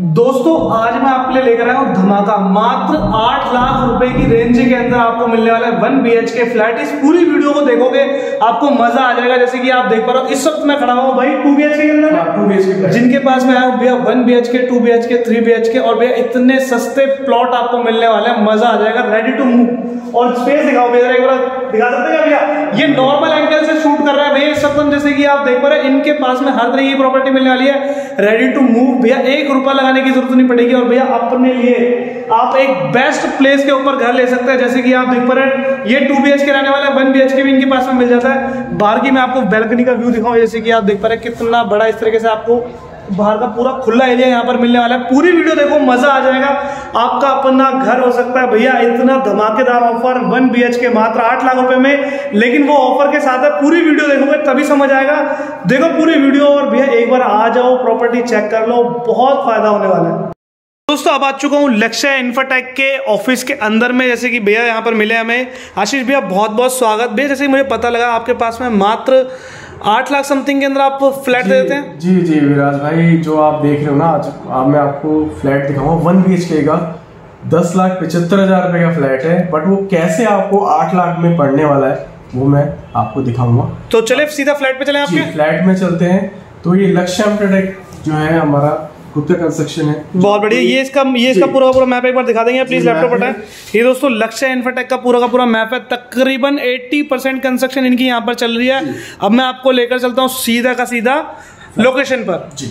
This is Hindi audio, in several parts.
दोस्तों आज मैं आपके लिए लेकर आया हूं धमाका। मात्र 8 लाख रुपए की रेंज के अंदर आपको मिलने वाला है 1 BHK फ्लैट। इस पूरी वीडियो को देखोगे आपको मजा आ जाएगा। जैसे कि आप देख पा रहे हो इस वक्त मैं खड़ा हूं भाई 2 BHK के अंदर, 2 BHK जिनके पास में आया हूं भैया 1 BHK 2 BHK 3 BHK और भैया इतने सस्ते प्लॉट आपको मिलने वाले हैं, मजा आ जाएगा। Ready to move. और स्पेस दिखाओ भैया, एक बार दिखा सकते हैं भैया? ये नॉर्मल एंगल से शूट कर रहा है भैया इस वक्त। जैसे कि आप देख पा रहे हैं इनके पास में हर तरह की प्रॉपर्टी मिलने वाली है। रेडी टू मूव भैया, 1 रुपया लगाने की जरूरत नहीं पड़ेगी। और भैया अपने लिए आप एक बेस्ट प्लेस के ऊपर घर ले सकते हैं। जैसे कि आप देख पा रहे हैं ये 2 BHK रहने वाला है, 1 BHK भी इनके पास में मिल जाता है। बाहर की मैं आपको बैल्कनी का व्यू दिखाऊं। जैसे कि आप देख पा रहे हैं कितना बड़ा इस तरीके से आपको बाहर का पूरा खुला एरिया यहाँ पर मिलने वाला है। पूरी वीडियो देखो, मजा आ जाएगा। आपका अपना घर हो सकता है भैया। इतना धमाकेदार ऑफर 1 BHK मात्र 8 लाख रुपए में, लेकिन वो ऑफर के साथ है। पूरी वीडियो देखोगे तभी समझ आएगा। देखो पूरी वीडियो और भैया एक बार आ जाओ, प्रॉपर्टी चेक कर लो, बहुत फायदा होने वाला है। दोस्तों अब आ चुका हूँ लक्ष्य इन्फोटेक के ऑफिस के अंदर में। जैसे कि भैया यहाँ पर मिले हमें आशीष भैया, बहुत बहुत स्वागत भैया। जैसे कि मुझे पता लगा आपके पास में मात्र 8 लाख समथिंग के अंदर आप फ्लैट दे देते हैं। जी जी विराज भाई, जो आप देख रहे हो ना आज मैं आपको फ्लैट दिखाऊंगा 1 BHK का 10,75,000 रुपए का फ्लैट है। बट वो कैसे आपको 8 लाख में पड़ने वाला है वो मैं आपको दिखाऊंगा। तो चले सीधा फ्लैट पे चले, आपके फ्लैट में चलते हैं। तो ये लक्ष्य इन्फोटेक जो है हमारा खुद का कंस्ट्रक्शन है, बहुत बढ़िया। ये इसका पूरा मैप एक बार दिखा देंगे प्लीज, लैपटॉप हटाएं। ये दोस्तों लक्ष्य इन्फोटेक का पूरा मैप है। तकरीबन 80% कंस्ट्रक्शन इनकी यहाँ पर चल रही है। अब मैं आपको लेकर चलता हूँ सीधा का सीधा लोकेशन पर। जी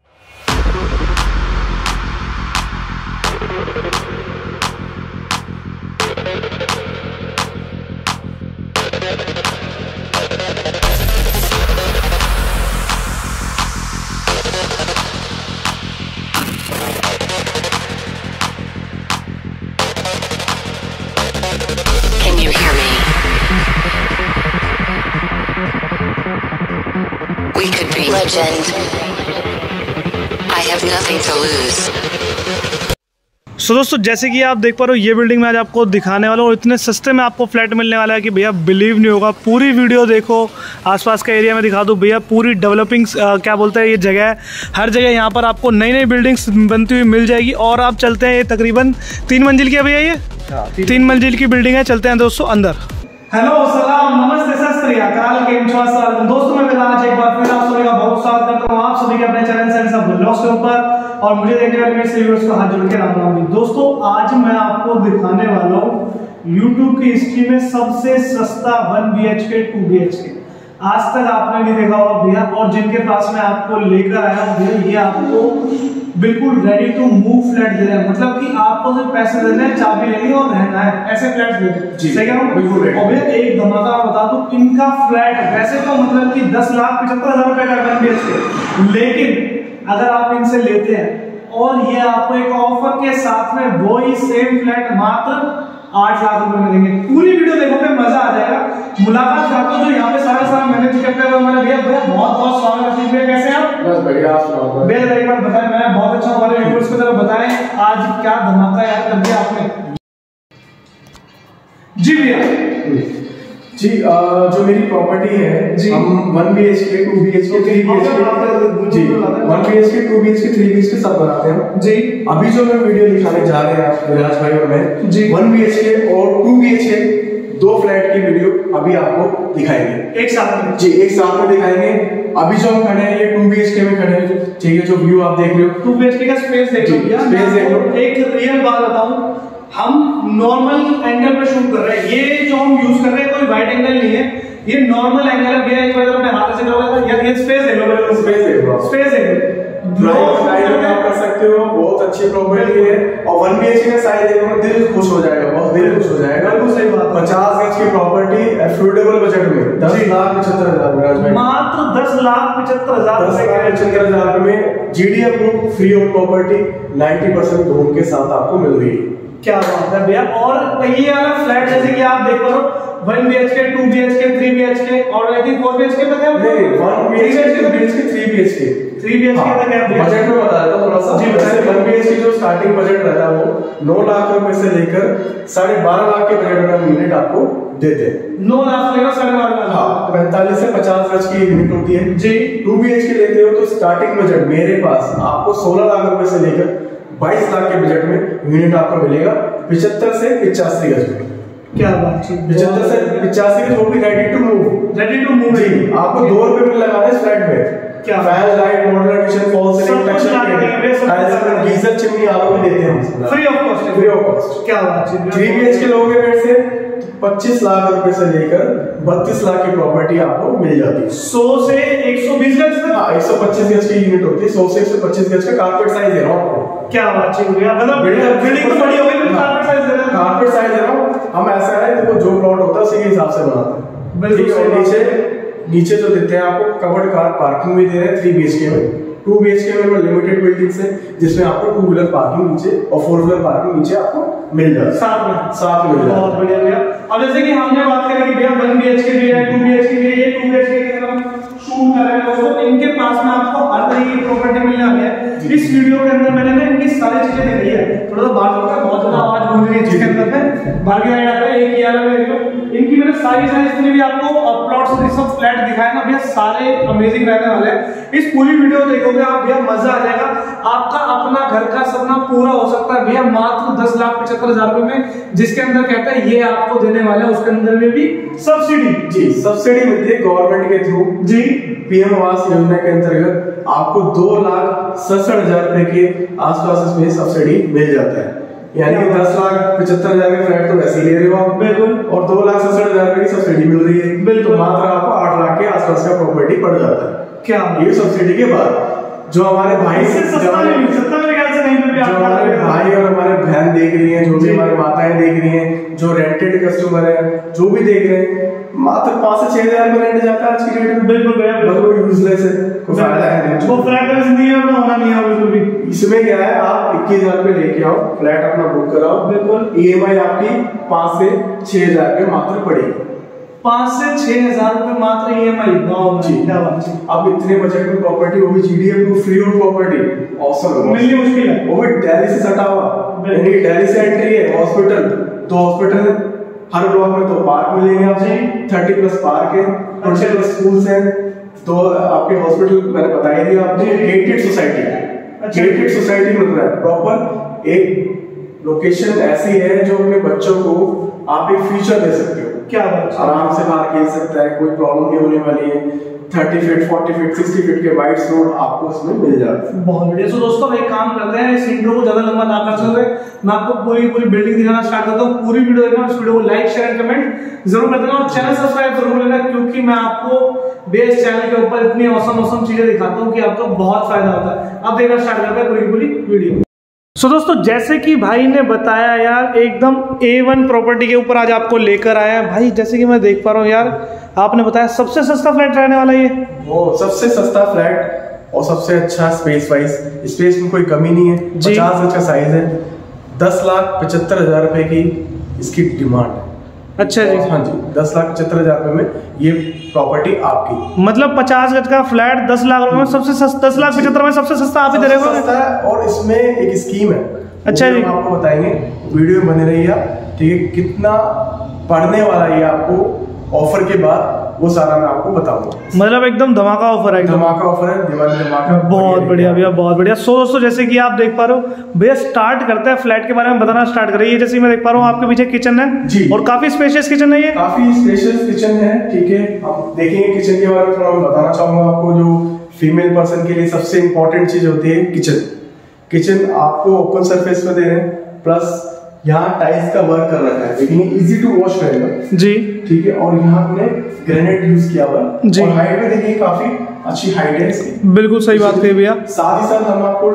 Can you hear me? We could be legend. I have nothing to lose. सो दोस्तों जैसे कि आप देख पा रहे हो ये बिल्डिंग में आज आपको दिखाने वाला हूँ। और इतने सस्ते में आपको फ्लैट मिलने वाला है कि भैया बिलीव नहीं होगा। पूरी वीडियो देखो, आसपास का एरिया में दिखा दूँ भैया। पूरी डेवलपिंग क्या बोलते हैं ये जगह है। हर जगह यहाँ पर आपको नई नई बिल्डिंग्स बनती हुई मिल जाएगी। और आप चलते हैं, ये तकरीबन 3 मंजिल की है भैया, ये 3 मंजिल की बिल्डिंग है। चलते हैं दोस्तों अंदर। हेलो सलाम नमस्ते सत श्री अकाल, केम छो सर दोस्तों, मैं आज एक बार फिर आप सभी का बहुत स्वागत करता हूँ आप सभी के अपने चैनल से सब ब्लॉग्स के ऊपर। और मुझे देखने वाले मेरे व्यूअर्स को हाथ जोड़ के राम राम। दोस्तों आज मैं आपको दिखाने वाला हूँ YouTube की हिस्ट्री में सबसे सस्ता 1 BHK 2 BHK। आज तक आपने नहीं देखा होगा भैया। और जिनके पास में आपको लेकर आया भैया, ये आपको बिल्कुल रेडी टू मूव फ्लैट दे रहे हैं। मतलब कि आपको सिर्फ पैसे देने हैं, चाबी लेनी है और रहना है, ऐसे फ्लैट दे रहे हैं। सही कह रहा हूं? बिल्कुल। और भैया एक धमाका बता दूं, इनका फ्लैट वैसे तो मतलब कि 10,75,000 रुपए का 1 BHK, लेकिन अगर आप इनसे लेते हैं और ये आपको एक ऑफर के साथ में वही सेम फ्लैट मात्र 8 लाख रुपए में देंगे। पूरी वीडियो देखोगे मजा आ जाएगा। मुलाकात करते हो जो यहाँ पे सारा मैनेज करते हैं हमारे भैया। बहुत बहुत स्वागत है भैया, कैसे हैं आप? बस बढ़िया। आप भैया एक बार बताएं, मैं बहुत अच्छा हमारे व्यूअर्स को जरा बताएं आज क्या धमाका याद कर दिया आपने। जी भैया जी जो मेरी प्रॉपर्टी है जी, हम 1 BHK 2 BHK 3 BHK जी 1 BHK 2 BHK 3 BHK सब बनाते हैं जी। अभी जो मैं वीडियो दिखाने जा रहे हैं विराज भाई और मैं जी 1 BHK और 2 BHK 2 फ्लैट की वीडियो अभी आपको दिखाएंगे एक साथ में जी, एक साथ में दिखाएंगे। अभी जो हम खड़े हैं ये 2 BHK में खड़े हैं, ठीक है। जो व्यू आप देख रहे हो 2 BHK का स्पेस देख लो, स्पेस देख लो। एक रियल बात बताऊं, हम नॉर्मल एंगल पे शूट कर रहे हैं। ये जो हम यूज कर रहे हैं कोई वाइड एंगल नहीं है, ये नॉर्मल एंगल है भैया। एक बार अपने हाथ से करोगे यार, ये स्पेस देख लो, स्पेस देख लो, स्पेस देख लो। आप कर सकते हो, बहुत अच्छी प्रॉपर्टी है। और 1 BHK का साइज देखो, दिल खुश हो जाएगा, बहुत दिल खुश हो जाएगा। बिल्कुल सही बात। 50 गज की प्रॉपर्टी अफोर्डेबल बजट में 10,75,000 मात्र 10,75,000 में GD approve free of property 90% loan के साथ आपको मिल रही है। क्या बात है भैया। और ये वाला फ्लैट जैसे कि आप देख रहे हो 1 BHK 2 BHK 3 BHK और आई थिंक 4 BHK तक है। नहीं 1 BHK 2 BHK 3 BHK 3 BHK तक है। बजट में बता देता हूं थोड़ा सा जी। वैसे 1 BHK जो स्टार्टिंग बजट रहता है वो 9 लाख रुपए से लेकर 12.5 लाख के बजट में यूनिट आपको देते हैं। 9 लाख लेकर 12.5 लाख। हाँ 45 से 50 गज की यूनिट होती है जी। 2 BHK लेते हो तो स्टार्टिंग बजट मेरे पास आपको 16 लाख रुपए से लेकर 22 लाख के बजट में यूनिट आपको मिलेगा 75 से 85 गज में। क्या बात है, 75 से 85 गज, वो भी रेडी टू मूव जी। आपको 2 रुपए में लगाने इस फ्लैट में क्या fan, light, modular kitchen, fall ceiling, texture, geyser, chimney, RO भी देते हैं फ्री ऑफ कॉस्ट। क्या बात है। 3 BHK लोगे रेट से 25 लाख रुपए से लेकर 32 लाख की प्रॉपर्टी आपको मिल जाती है। 100 से 120 गज तक। हाँ, 125 गज की यूनिट होती है। 100 से 125 गज का कारपेट साइज दे रहा हूँ आपको। क्या बात है, मतलब बिल्डिंग तो बड़ी हो गई, कारपेट साइज दे रहा हूँ। कारपेट साइज दे रहा हूँ। हम ऐसा है देखो, जो प्लॉट होता है उसी के हिसाब से बनाते हैं। बिल्कुल। नीचे जो देते हैं आपको कवर्ड कार पार्किंग भी दे रहे हैं 3 BHK में। 2 BHK में लिमिटेड बिल्डिंग्स है जिसमें आपको 2 व्हीलर पार्किंग नीचे और 4 व्हीलर पार्किंग नीचे आपको मिल जाए साथ में मिल जाए। बहुत बढ़िया भैया। अब जैसे कि हमने बात करी कि भैया 1 BHK भी है, 2 BHK भी है, ये 2 BHK की तरफ शूट कर रहे हैं दोस्तों। इनके पास में आपको हर तरह की प्रॉपर्टी मिलने वाली है। इस वीडियो के अंदर मैंने ना इनकी सारी चीजें दिखाई है। थोड़ा सा बाहर होता है, बहुत ज्यादा आवाज गूंज रही है जिसके अंदर में बाहर की साइड आता है। एक ये वाला वीडियो, इनकी मैंने सारी जितने भी आपको प्लॉट्स और सब फ्लैट दिखाए ना भैया, सारे अमेजिंग रहने वाले हैं। इस पूरी वीडियो देखोगे आप भैया, मजा आ जाएगा। आपका अपना घर का सपना पूरा हो सकता है भैया मात्र 10,75,000 रुपए में, जिसके अंदर कहता है ये आपको देने वाला है। उसके अंदर में भी सब्सिडी जी, सब्सिडी मिलती है गवर्नमेंट के थ्रू जी। PM आवास योजना के अंतर्गत आपको 2,67,000 रुपए के आसपास इसमें सब्सिडी मिल जाता है। यानी कि 10,75,000 के फ्लैट तो वैसे ही ले रहे हो आप, बिल्कुल, और 2,67,000 रुपए की सब्सिडी मिल रही है, बिल्कुल। मात्र आपको 8 लाख के आसपास का प्रॉपर्टी पड़ जाता है। क्या ये सब्सिडी के बाद जो हमारे भाई जो हमारे भाई और हमारे बहन देख रही हैं, जो भी हमारी माताएं देख रही हैं, जो रेंटेड कस्टमर है, जो भी देख रहे हैं, मात्र 5 से 6,000 में रेंट जाता है आज की डेट में। बिल्कुल भैया, बिल्कुल यूजलेस है, कोई फायदा है नहीं, वो फ्लैट जिंदगी में होना नहीं है बिल्कुल भी। इसमें क्या है, आप 21,000 रुपए लेके आओ, फ्लैट अपना बुक कराओ, बिल्कुल। EMI आपकी 5 से 6,000 रुपए मात्र पड़ेगी। 5 से 6,000 रुपए मात्र EMI। क्या बात है। अब इतने बजट में प्रॉपर्टी, वो भी GDA free road property, awesome मिलनी मुश्किल है। वो भी दिल्ली से सटा हुआ, यानी दिल्ली से एंट्री है। हॉस्पिटल, तो हॉस्पिटल हर ब्लॉक में तो पार्क मिलेंगे आपको, 30+ पार्क है, 20+ स्कूल्स हैं। तो आपके हॉस्पिटल मैंने बता ही दिया आपको, गेटेड सोसाइटी। गेटेड सोसाइटी मतलब है प्रॉपर एक लोकेशन ऐसी है जो अपने बच्चों को आप एक फ्यूचर दे सकते हो। क्या बात, आराम से बाहर खेल सकता है, कोई प्रॉब्लम नहीं होने वाली है। 30 फीट, 40 फीट, 60 फीट के वाइड रोड आपको इसमें मिल जाता है। बहुत बढ़िया। सो दोस्तों एक काम करते हैं, इस इंट्रो को ज्यादा लंबा ना करते हुए मैं आपको पूरी बिल्डिंग दिखाना स्टार्ट करता हूँ। पूरी वीडियो देखना, इस वीडियो को लाइक, शेयर एंड कमेंट जरूर कर देना और चैनल सब्सक्राइब जरूर करना, क्योंकि मैं आपको बेस चैनल के ऊपर इतनी औसम चीजें दिखाता हूँ कि आपको बहुत फायदा होता है। अब देखना स्टार्ट करते हैं पूरी वीडियो। सो दोस्तों जैसे कि भाई ने बताया यार, एकदम A1 प्रॉपर्टी के ऊपर आज आपको लेकर आया है भाई। जैसे कि मैं देख पा रहा हूँ यार, आपने बताया सबसे सस्ता फ्लैट रहने वाला ये, वो सबसे सस्ता फ्लैट और सबसे अच्छा स्पेस वाइज, स्पेस में कोई कमी नहीं है। 50 गज का साइज है, 10,75,000 रुपए की इसकी डिमांड है। अच्छा जी, हाँ जी, 10,75,000 रुपए में ये प्रॉपर्टी आपकी। मतलब 50 गज का फ्लैट 10 लाख रुपए में सबसे सस्ता, 10,75,000 में सबसे सस्ता आप ही दे रहे हो। और इसमें एक स्कीम है, अच्छा जी, आपको बताएंगे, वीडियो में बने रहिए आप, ठीक है। कितना पढ़ने वाला ये आपको ऑफर के बाद वो सारा मैं आपको बताऊंगा। मतलब एकदम धमाका ऑफर है, धमाका ऑफर है, दिवाली धमाका। बहुत बढ़िया भैया, बहुत बढ़िया। सो दोस्तों जैसे कि आप देख पा रहे हो भैया, स्टार्ट करते हैं फ्लैट के बारे में बताना स्टार्ट करिए। ये जैसे मैं देख पा रहा हूँ आपके पीछे किचन है जी, और काफी स्पेशियस किचन है, ये काफी स्पेशियस किचन है, ठीक है। आप देखेंगे किचन के बारे में थोड़ा बताना चाहूंगा आपको। जो फीमेल पर्सन के लिए सबसे इंपॉर्टेंट चीज होती है किचन। किचन आपको ओपन सरफेस पे दे रहे हैं, प्लस यहाँ टाइल्स का वर्क कर रखा है, लेकिन इजी टू वॉश रहेगा जी, ठीक है। और यहाँ हमने ग्रेनाइट यूज किया हुआ है और हाइट में देखिए काफी अच्छी हाइट है इसकी। बिल्कुल सही बात कही भैया। साथ ही साथ हम आपको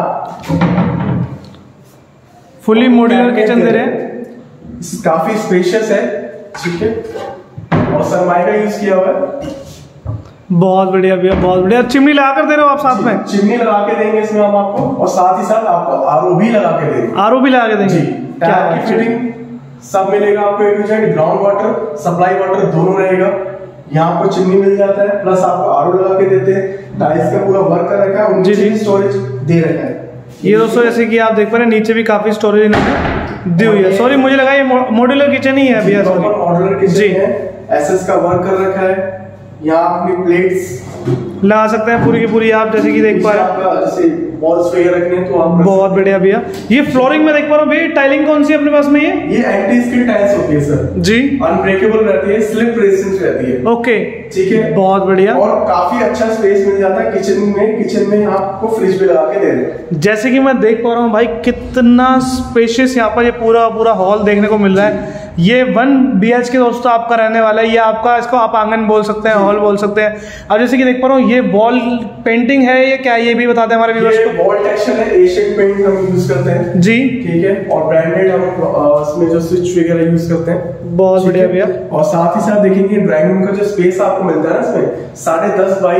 यहाँ फुली मॉड्यूलर किचन दे रहे हैं, काफी स्पेशियस है, ठीक है। और सरमाई का यूज किया हुआ है। बहुत बढ़िया भैया, बहुत बढ़िया। चिमनी लगा कर दे रहे हो आप साथ में? चिमनी लगा के देंगे इसमें हम आपको, और साथ ही साथ आपको आरओ भी लगा के देंगे। आरओ भी लगा के देंगे, टैप की फिटिंग सब मिलेगा आपको। ग्राउंड वाटर, सप्लाई वाटर दोनों रहेगा। यहाँ आपको चिमनी मिल जाता है, प्लस आपको आरओ लगा के देते हैं। टाइल्स का पूरा वर्क कर रखा है, जी जी, स्टोरेज दे रखा है। ये दोस्तों जैसे कि आप देख पा रहे हैं, नीचे भी काफी स्टोरेज इन्होंने दी हुई है। सॉरी, मुझे लगा ये मॉड्यूलर किचन ही है भैया। मॉड्यूलर किचन है, एसएस का वर्क कर रखा है। यहाँ अपनी प्लेट्स लगा सकते हैं पूरी की पूरी, आप जैसे कि देख पा रहे हैं। जैसे वॉल्स वगैरह रखने हैं तो आप बहुत बढ़िया भैया। ये फ्लोरिंग में देख पा रहा हूँ भैया, टाइलिंग कौन सी है अपने पास में? ये एंटी स्किड टाइल्स होती है सर जी, अनब्रेकेबल रहती है, स्लिप रेजिस्टेंट रहती है। ओके ठीक है, बहुत बढ़िया। और काफी अच्छा स्पेस मिल जाता है किचन में आपको फ्रिज भी लगा के दे रहे हैं। जैसे कि मैं देख पा रहा हूँ भाई कितना स्पेशियस यहाँ पर ये पूरा हॉल देखने को मिल रहा है। ये 1 BHK दोस्तों आपका रहने वाला है। ये आपका, इसको आप आंगन बोल सकते हैं, हॉल बोल सकते हैं। अब जैसे कि देख पा रहा हूँ ये वॉल पेंटिंग है, ये क्या, ये भी बताते हैं हमारे व्यूअर्स को। वॉल टेक्सचर है, एशियन पेंट हम यूज करते हैं जी, ठीक है, और ब्रांडेड हम उसमें जो स्विच वगैरह यूज करते हैं। बहुत बढ़िया भैया। और साथ ही साथ देखेंगे ड्राइंग रूम का जो स्पेस आपको मिलता है ना, इसमें 10.5 बाई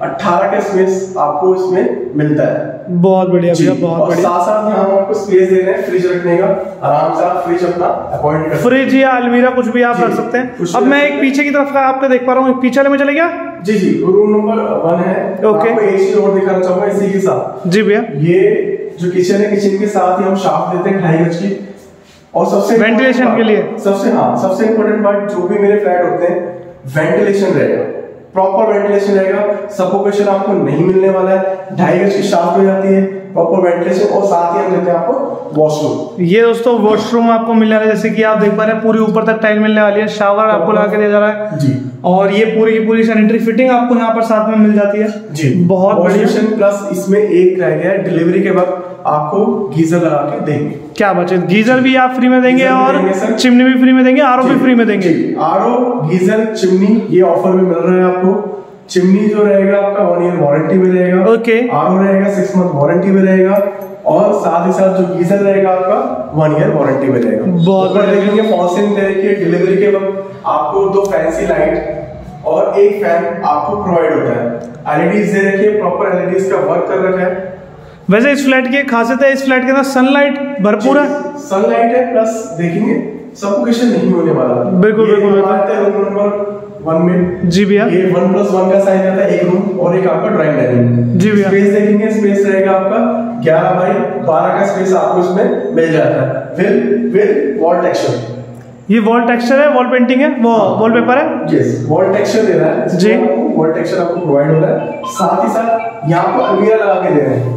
18 का स्पेस आपको इसमें मिलता है। बहुत बढ़िया भैया, बहुत बढ़िया। साथ साथ यहाँ आपको स्पेस दे रहे हैं फ्रिज रखने का, आराम से आप फ्रिज अपना अपॉइंट कर, फ्रिज या अलमीरा कुछ भी आप रख सकते हैं। अब मैं एक पीछे की तरफ का आपको देख पा रहा हूँ, पीछे वाले में चले गया जी जी, रूम नंबर 1 है। ओके, आपको एक चीज और दिखाना चाहूंगा इसी के साथ जी भैया। ये जो किचन है, किचन के साथ ही हम शाफ्ट देते हैं 2.5 गज की, और सबसे वेंटिलेशन के लिए सबसे इम्पोर्टेंट पार्ट जो भी मेरे फ्लैट होते हैं, वेंटिलेशन रहेगा, प्रॉपर वेंटिलेशन रहेगा, सफोकेशन आपको नहीं मिलने वाला है। 2.5 गज की शाफ्ट हो जाती है, प्रॉपर वेंटिलेशन, और साथ ही हम देते हैं आपको वॉशरूम। ये दोस्तों वॉशरूम आपको मिलने वाला है, जैसे कि आप देख पा रहे हैं पूरी ऊपर तक टाइल मिलने वाली है, शावर आपको लगा के दिया जा रहा है जी, और ये पूरी की पूरी सैनिटरी फिटिंग आपको यहाँ पर साथ में मिल जाती है जी। बहुत बढ़िया। प्लस इसमें एक रह गया है, डिलीवरी के वक्त आपको गीजर लगा के देंगे। क्या बचे? गीजर भी आप फ्री में देंगे और चिमनी भी फ्री में देंगे, आरओ भी फ्री में देंगे। आरओ, गीजर, चिमनी ये ऑफर में मिल रहा है आपको। चिमनी जो रहेगा आपका 1 ईयर वारंटी में रहेगा, ओके। आरओ रहेगा 6 मंथ वारंटी में रहेगा, और साथ ही साथ जो गीजर रहेगा आपका 1 ईयर वारंटी में रहेगा। बहुत बढ़िया। देखेंगे फॉल सीलिंग देखिए, डिलीवरी के वक्त आपको 2 फैंसी लाइट और 1 फैन आपको प्रोवाइड होता है। एलईडीज दे रखिए, प्रॉपर एलईडीज का वर्क कर रखा है। वैसे इस फ्लैट की खासियत है, इस फ्लैट के अंदर सनलाइट भरपूर है, सनलाइट है, प्लस देखेंगे सफोकेशन नहीं होने वाला। बिल्कुल बिल्कुल। रूम नंबर 1 में जी भैया, ये 1+1 का साइज आता है, एक रूम और एक आपका ड्राइंग डाइनिंग। जी भैया। स्पेस देखेंगे, स्पेस रहेगा आपका 11 बाई 12 का स्पेस आपको इसमें मिल जाता है, विद वॉल टेक्सचर। ये वॉल टेक्सचर है, वॉल पेंटिंग है, वो वॉलपेपर है, यस, वॉल टेक्सचर दे रहा है जी, वॉल टेक्सचर आपको प्रोवाइड हो रहा है। साथ ही साथ यहाँ पर अलमीरा लगा के दे रहे हैं।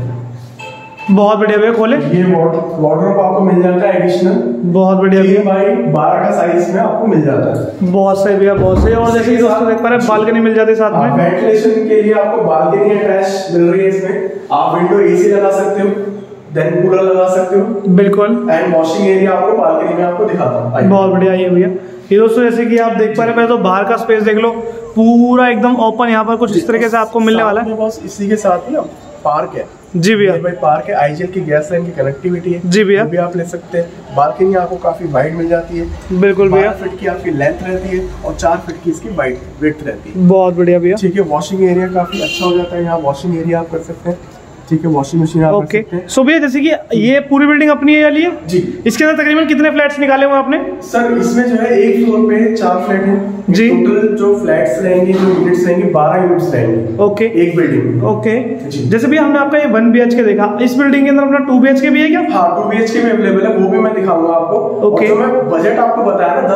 बहुत बढ़िया भैया, खोले। ये वार्डरोब आपको मिल जाता है एडिशनल, बहुत बढ़िया भैया, 3 बाई 12 का साइज में आपको मिल जाता है। बहुत सही भैया, बहुत सही। और जैसे कि दोस्तों देख पा रहे हैं बालकनी मिल जाती है साथ में, वेंटिलेशन के लिए आपको बालकनी अटैच मिल रही है इसमें। आप विंडो एसी लगा सकते हो, देन कूलर लगा सकते हो, बिल्कुल। एंड वॉशिंग एरिया आपको बालकनी में आपको दिखाता हूँ। बहुत बढ़िया ये भैया। ये दोस्तों जैसे कि आप देख पा रहे हैं, तो बाहर का स्पेस देख लो, पूरा एकदम ओपन यहाँ पर कुछ इस तरीके से आपको मिलने वाला है। बस इसी के साथ ही पार्क है जी भैया, भाई पार्क है, आईजीएल की गैस लाइन की कनेक्टिविटी है जी भैया, भी आप ले सकते हैं। बालकनी आपको काफी वाइड मिल जाती है, बिल्कुल भैया, 12 फीट की आपकी लेंथ रहती है और 4 फीट की इसकी विड्थ रहती है। बहुत बढ़िया भैया, ठीक है। वॉशिंग एरिया काफी अच्छा हो जाता है, यहाँ वॉशिंग एरिया आप कर सकते हैं। ठीक है, वॉशिंग मशीन आप ओके। कर सकते हैं। सो भैया जैसे कि ये पूरी बिल्डिंग अपनी है वाली है जी, इसके अंदर तकरीबन कितने फ्लैट्स निकाले हुए आपने? सर इसमें जो है एक फ्लोर पे 4 फ्लैट हैं जी। टोटल जो फ्लैट्स रहेंगे, जो यूनिट्स रहेंगे, 12 यूनिट्स रहेंगे ओके, एक बिल्डिंग में। ओके। जी। जैसे भी हमने आपका ये 1 BHK देखा, इस बिल्डिंग के अंदर अपना 2 BHK भी है क्या? हाँ, 2 BHK में अवेलेबल है, वो भी मैं दिखाऊंगा आपको। ओके। और जो मैं बजट आपको बताया ना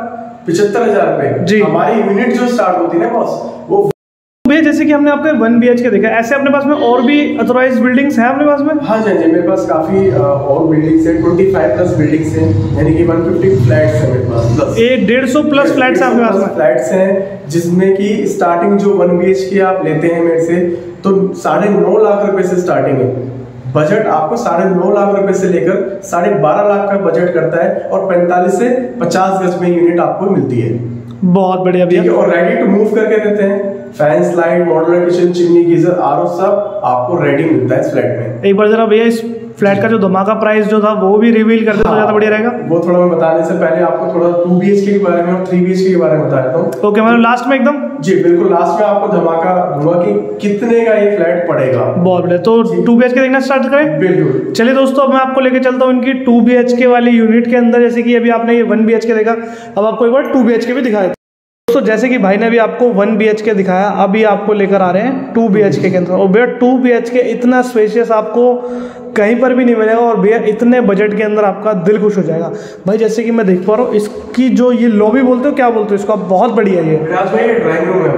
10,75,000 रुपए जी, हमारी यूनिट जो स्टार्ट होती है ना बॉस, वो भैया जैसे कि हमने आपका 1 BHK देखा, ऐसे अपने पास में और भी अथॉराइज्ड बिल्डिंग्स हैं अपने पास में? हाँ जी, मेरे पास काफी और बिल्डिंग्स हैं, 25 प्लस बिल्डिंग्स हैं, यानी कि 150 फ्लैट्स हैं मेरे पास प्लस। 150 प्लस फ्लैट्स हैं आपके पास में? फ्लैट्स हैं जिसमें कि स्टार्टिंग जो 1 BHK आप लेते हैं मेरे से, तो 9.5 लाख रुपए से स्टार्टिंग है। बजट आपको 9.5 लाख रुपए से लेकर 12.5 लाख का बजट करता है, और 45 से 50 गज में यूनिट आपको मिलती है। बहुत बढ़िया भैया, और रेडी टू मूव करके देते हैं। Fans, light, modular kitchen, chimney, geyser, RO सब आपको रेडी मिलता है इस फ्लैट में। एक बार जरा भैया इस फ्लैट का जो धमाका प्राइस जो था वो भी रिवील कर दे तो ज्यादा बढ़िया रहेगा। वो थोड़ा मैं बताने से पहले आपको थोड़ा 2 BHK के बारे में और 3 BHK के बारे में बता देता हूँ। ओके, मतलब लास्ट में एकदम जी बिल्कुल लास्ट में आपको धमाका दूंगा कि कितने का ये फ्लैट पड़ेगा। बहुत बढ़िया, तो 2 BHK देखना स्टार्ट करें। बिल्कुल, चलिए दोस्तों, अब मैं आपको लेके चलता हूँ इनकी 2 BHK वाली यूनिट के अंदर। जैसे कि अभी आपने ये 1 BHK देखा, अब आपको एक बार 2 BHK भी दिखाया। दोस्तों जैसे कि भाई ने अभी आपको 1 BHK दिखाया, अभी आपको लेकर आ रहे हैं 2 BHK के अंदर। और भैया 2 BHK इतना स्पेशियस आपको कहीं पर भी नहीं मिलेगा, और भैया इतने बजट के अंदर आपका दिल खुश हो जाएगा। भाई जैसे कि मैं देख पा रहा हूँ, इसकी जो ये लॉबी बोलते हो, क्या बोलते हो इसको आप, बहुत बढ़िया है ये। विराज भाई ये ड्राइंग रूम है अपना।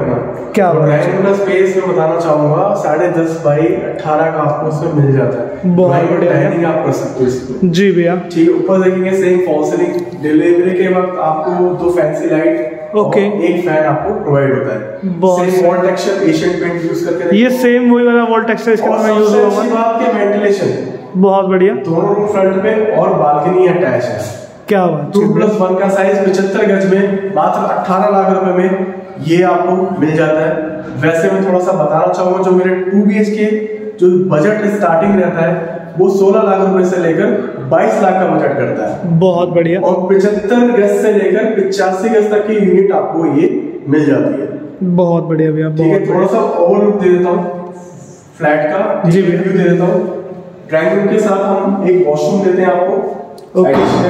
क्या ड्राइंग का स्पेस में बताना चाहूंगा 10.5 बाई 18 का आपको इसमें मिल जाता है। बहुत बढ़िया डाइनिंग आप कर सकते हो इसमें। जी भैया ठीक है। ऊपर देखेंगे सेम फॉल सीलिंग, डिलीवरी के वक्त आपको 2 फैंसी लाइट ओके, एक फैन आपको प्रोवाइड होता है। बहुत same wall texture Asian paint use करके, ये सेम वही वाला वॉल टेक्सचर इसके अंदर यूज हुआ है। वेंटिलेशन बहुत बढ़िया, दोनों रूम फ्रंट में और बालकनी अटैच है। क्या बात, 2+1 का साइज 75 गज में मात्र 18 लाख रुपए में ये आपको मिल जाता है। वैसे मैं थोड़ा सा बताना चाहूंगा, जो मेरे 2 BHK जो बजट स्टार्टिंग रहता है वो 16 लाख रुपए से लेकर 22 लाख का बजट करता है। बहुत बढ़िया, और 75 गज से लेकर 85 गज तक की यूनिट आपको ये मिल जाती है। बहुत बढ़िया भैया। ठीक है, थोड़ा सा ओवरलुक दे देता हूँ फ्लैट का, जी रिव्यू दे देता हूँ। ड्राइंग रूम के साथ हम एक वॉशरूम देते हैं आपको।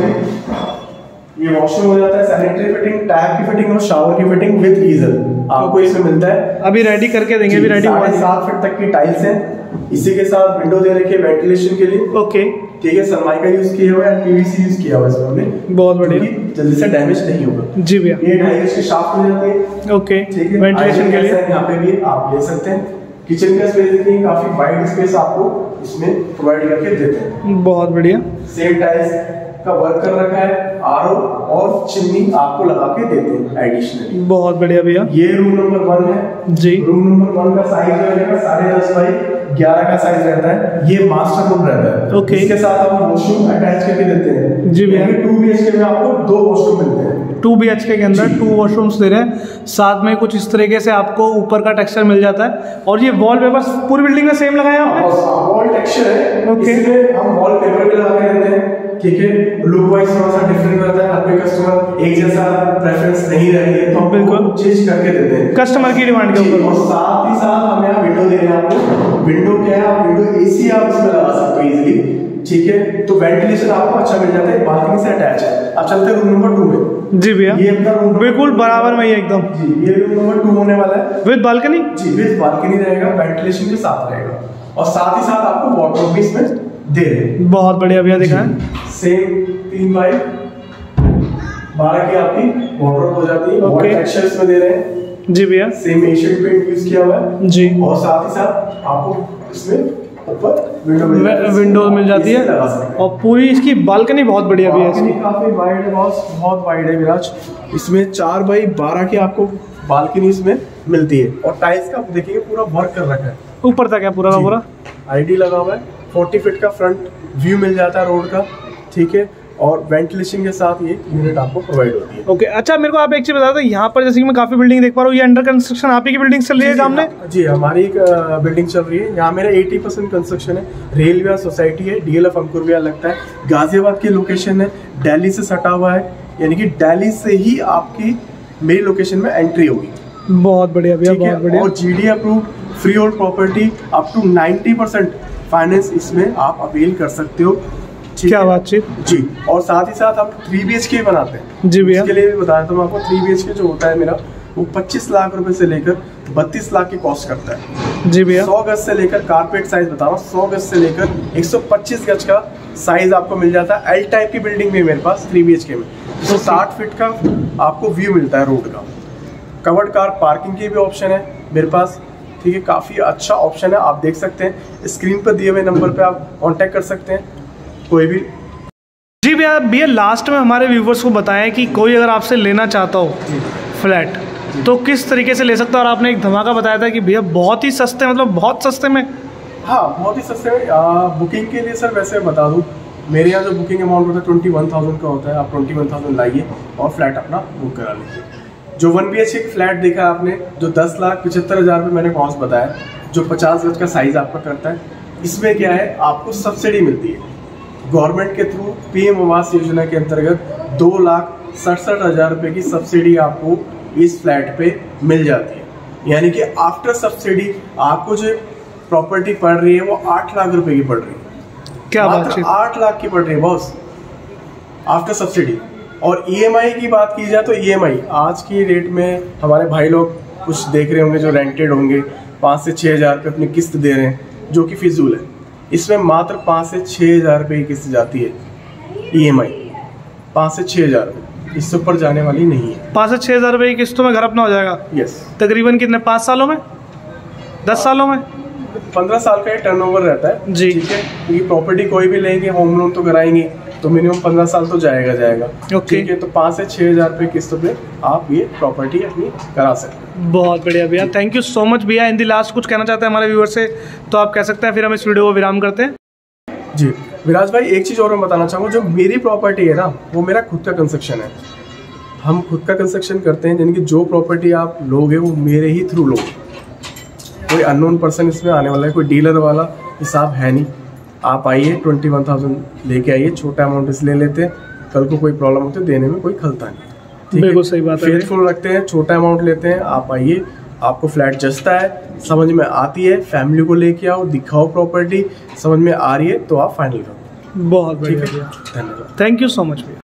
ये वॉशरूम हो जाता है, सैनिटरी फिटिंग, टैप की फिटिंग और शावर की फिटिंग विद गीजर आपको इसमें मिलता है। अभी रेडी करके देंगे, अभी रेडी हुआ है। 7.5 फीट तक की टाइल्स है। इसी के साथ विंडो दे रखी है वेंटिलेशन के लिए। ओके, ठीक है, सनमाइका यूज किया हुआ है, पीवीसी यूज किया हुआ है इसमें हमने। बहुत बढ़िया, जल्दी से डैमेज नहीं होगा। जी भैया। ये 2.5 इंच की शाफ्ट हो जाती है। ओके, ठीक है, वेंटिलेशन के लिए यहाँ पे भी आप ले सकते हैं। किचन का स्पेस देखिए, काफी वाइड स्पेस आपको इसमें प्रोवाइड करके देते हैं। बहुत बढ़िया, सेम टाइल्स का वर्क कर रखा है, आरओ और चिमनी आपको लगा के देते हैं एडिशनली। बहुत बढ़िया भैया। ये रूम नंबर 1 है जी। रूम नंबर 1 का साइज रहेगा 10.5 बाई 11 का साइज रहता है। ये मास्टर रूम रहता है। ओके, इसके साथ हम वॉशरूम अटैच करके देते हैं। जी भैया। 2 BHK में आपको 2 वॉशरूम मिलते हैं। 2 BHK के अंदर 2 वॉशरूम्स दे रहे हैं, साथ में कुछ इस तरीके से आपको ऊपर का टेक्सचर मिल जाता है। और ये वॉलपेपर पूरी बिल्डिंग में सेम लगाया आपने? वॉल टेक्सचर है, ओके। इसमें हम वॉलपेपर भी लगा के देते हैं। ठीक है, लुक वाइज थोड़ा सा डिफरेंट रहता है। आपके कस्टमर एक जैसा प्रेफरेंस नहीं रहेंगे तो हम बिल्कुल चेंज करके देते हैं कस्टमर की डिमांड के ऊपर। और साथ ही साथ हम यहाँ विंडो दे रहे हैं आपको। विंडो क्या है, आप विंडो एसी आप इसमें लगा सकते हो इजीली। ठीक है, तो वेंटिलेशन आपको अच्छा मिल जाता है, बालकनी से अटैच है। अब चलते हैं रूम नंबर 2 में। जी भैया, ये अपना रूम बिल्कुल बराबर में ही एकदम। जी, ये रूम नंबर 2 होने वाला है विद बालकनी। जी, विद बालकनी रहेगा, वेंटिलेशन के साथ रहेगा और साथ ही साथ आपको वार्डरोब भी इसमें दे रहे हैं। बहुत बढ़िया भैया, दिखाएं। सेम 3 बाई 12 की आपकी वार्डरोब हो जाती है। ओके, टेक्सचर इसमें दे रहे हैं। जी भैया। सेम एशियन पेंट यूज किया हुआ है जी। और साथ ही साथ आपको इसमें ऊपर विंडो मिल जाती है और पूरी इसकी बालकनी बहुत बढ़िया भी है। बालकनी काफी वाइड है, बहुत वाइड है विराज। इसमें 4 बाई 12 की आपको बालकनी इसमें मिलती है और टाइल्स का देखिए पूरा वर्क कर रखा है, ऊपर तक है पूरा का पूरा। आईडी लगा हुआ है। 40 फीट का फ्रंट व्यू मिल जाता है रोड का। ठीक है, और वेंटिलेशन के साथ ये यूनिट आपको प्रोवाइड होती है। ओके, अच्छा मेरे को आप एक चीज बता दो, यहाँ पर जैसे कि मैं काफी बिल्डिंग देख पा रहा हूँ, ये अंडर कंस्ट्रक्शन आप ही की बिल्डिंग चल रही है सामने? जी, हमारी एक बिल्डिंग चल रही है। यहाँ मेरा 80% कंस्ट्रक्शन है। रेलवे सोसाइटी है, DLF अंकुर विहार लगता है। गाजियाबाद की लोकेशन है, दिल्ली से सटा हुआ है, यानी कि दिल्ली से ही आपकी मेरी लोकेशन में एंट्री होगी। बहुत बढ़िया भैया, बहुत बढ़िया। और GD approve free hold property up to 90% finance इसमें आप अवेल कर सकते हो। क्या बातचीत जी। और साथ ही साथ हम 3 BHK बनाते हैं। जी भैया। इसके लिए भी बता देता हूँ आपको। 3 BHK जो होता है मेरा, वो 25 लाख रुपए से लेकर 32 लाख की कॉस्ट करता है। जी भैया। 100 गज से लेकर कारपेट साइज बता रहा हूँ, 100 गज से लेकर 125 गज का साइज आपको मिल जाता है। L टाइप की बिल्डिंग भी मेरे पास 3 BHK में 160 फीट का आपको व्यू मिलता है रोड का। कवर्ड कार पार्किंग की भी ऑप्शन है मेरे पास। ठीक है, काफी अच्छा ऑप्शन है, आप देख सकते हैं। स्क्रीन पर दिए हुए नंबर पे आप कांटेक्ट कर सकते हैं कोई भी। जी भैया, लास्ट में हमारे व्यूवर्स को बताएं कि कोई अगर आपसे लेना चाहता हो फ्लैट तो किस तरीके से ले सकता है। और आपने एक धमाका बताया था कि भैया बहुत ही सस्ते, मतलब बहुत सस्ते में। हाँ, बहुत ही सस्ते में। बुकिंग के लिए सर वैसे बता दूँ, मेरे यहाँ जो बुकिंग अमाउंट होता है 21,000 का होता है। आप 21,000 लाइए और फ्लैट अपना बुक करा लीजिए। जो 1 BHK फ्लैट देखा आपने, जो 10,75,000 रुपये मैंने कॉस्ट बताया, जो 50 गज का साइज आपका करता है, इसमें क्या है, आपको सब्सिडी मिलती है गवर्नमेंट के थ्रू। PM आवास योजना के अंतर्गत 2,67,000 रुपये की सब्सिडी आपको इस फ्लैट पे मिल जाती है। यानी कि आफ्टर सब्सिडी आपको जो प्रॉपर्टी पड़ रही है वो 8 लाख रुपए की पड़ रही है। क्या बात है, 8 लाख की पड़ रही है बॉस आफ्टर सब्सिडी। और EMI की बात की जाए तो EMI आज की रेट में हमारे भाई लोग कुछ देख रहे होंगे जो रेंटेड होंगे, 5 से 6 हज़ार रुपये अपनी किस्त दे रहे हैं, जो कि फिजूल है। इसमें मात्र 5 से 6 हज़ार रुपये की किस्त जाती है EMI, 5 से 6 हज़ार रुपये। इससे ऊपर जाने वाली नहीं है। 5 से 6 हज़ार रुपये की किस्तों में घर अपना हो जाएगा। यस। तकरीबन कितने, 5 सालों में, 10 सालों में? 15 साल का ये टर्नओवर रहता है जी। ठीक है, क्योंकि प्रॉपर्टी कोई भी लेंगे, होम लोन तो कराएंगे तो मिनिमम 15 साल तो जाएगा। ओके। ठीक है, तो 5 से 6 हज़ार रुपये किस्त पे आप ये प्रॉपर्टी अपनी करा सकते हैं। बहुत बढ़िया भैया, थैंक यू सो मच भैया। इन दी लास्ट कुछ कहना चाहते हैं हमारे व्यूअर से तो आप कह सकते हैं, फिर हम इस वीडियो को विराम करते हैं। जी विराज भाई, एक चीज़ और मैं बताना चाहूँगा, जो मेरी प्रॉपर्टी है ना वो मेरा खुद का कंस्ट्रक्शन है। हम खुद का कंस्ट्रक्शन करते हैं, यानी कि जो प्रॉपर्टी आप लोगे वो मेरे ही थ्रू लोगे, कोई अननोन पर्सन इसमें आने वाला है, कोई डीलर वाला हिसाब है नहीं। आप आइए 21,000 लेके आइए, छोटा अमाउंट इसलिए लेते हैं, कल को कोई प्रॉब्लम होती है देने में कोई खलता नहीं। बिल्कुल सही बात है। फेथफुल रखते हैं, छोटा अमाउंट लेते हैं। आप आइए, आपको फ्लैट जचता है, समझ में आती है, फैमिली को लेके आओ, दिखाओ प्रॉपर्टी, समझ में आ रही है तो आप फाइनल करो। बहुत बढ़िया भैया, धन्यवाद। थैंक यू सो मच भैया।